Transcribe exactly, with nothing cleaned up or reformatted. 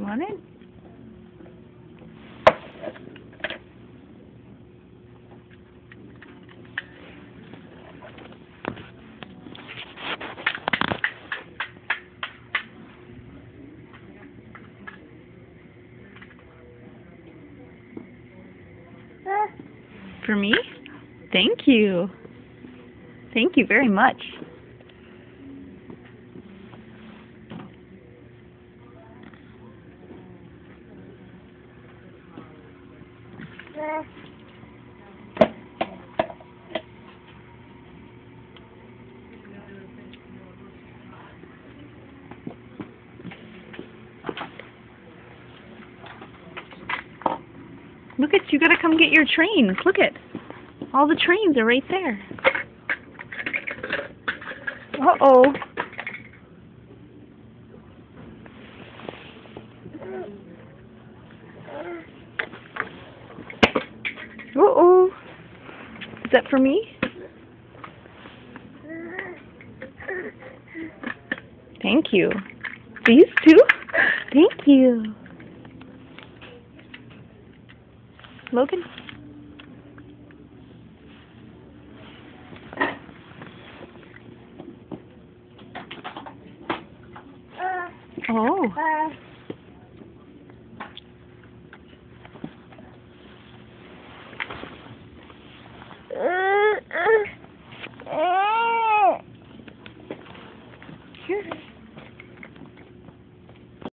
You want it? For me? Thank you. Thank you very much. Look at, you gotta come get your trains. Look at, all the trains are right there. Uh-oh. Uh-oh. Is that for me? Thank you. These two? Thank you. Logan? Oh.